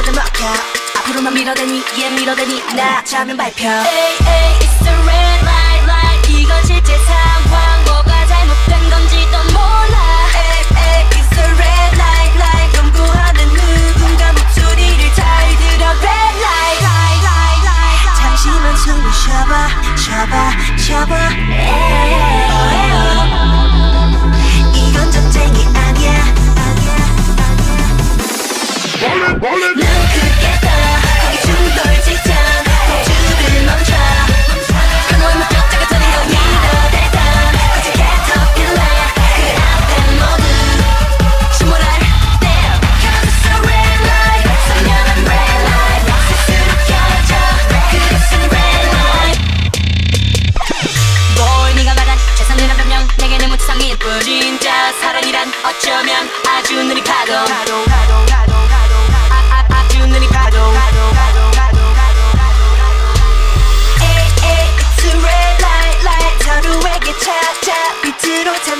좀 먹혀 앞으로만 밀어대니 밀어대니 나 자면 발표 Hey, hey, it's the red light, light. 이건 실제 상황 뭐가 잘못된 건지도 몰라 Hey, hey, it's the red light, light. 연구하는 누군가 목소리를 잘 들어 red light, light, light, light. 잠시만 숨을 쉬어봐 이건 전쟁이 아니야 눈 크게 떠 거기 충돌 직전 폭주를 멈춰 그놈의 목격자가 되는 건 믿어대던 거짓 캐터필러 그 앞에 모두 침몰할 때요 Cause it's a red light 선명한 red light 스스로 켜져 그것은 red light 뭘 네가 말한 최선이란 변명 내게는 무지성일 뿐 진짜 사랑이란 어쩌면 아주 느린 파도 아주 느린 파도 It's a red light, light. 서로에게 찾아 빛으로